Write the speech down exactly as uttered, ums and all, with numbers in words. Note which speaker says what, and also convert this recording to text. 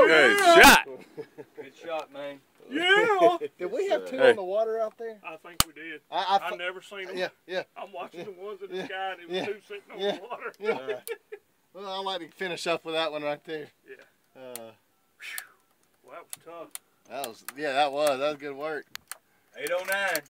Speaker 1: Good
Speaker 2: yeah.
Speaker 1: shot.
Speaker 3: Good shot, man.
Speaker 2: Yeah.
Speaker 4: Did we have two
Speaker 1: Hey.
Speaker 4: on the water out there?
Speaker 2: I think we did.
Speaker 4: I, I
Speaker 2: I've never seen them.
Speaker 4: Yeah, yeah.
Speaker 2: I'm watching
Speaker 4: Yeah.
Speaker 2: the ones in the
Speaker 4: Yeah.
Speaker 2: sky and it was
Speaker 4: Yeah.
Speaker 2: two sitting on
Speaker 4: Yeah.
Speaker 2: the water.
Speaker 4: Yeah. Well, I'd like to finish up with that one right there.
Speaker 2: Yeah.
Speaker 4: Uh,
Speaker 2: Well, that was tough.
Speaker 4: that was, yeah, that was. That was good work.
Speaker 3: eight oh nine.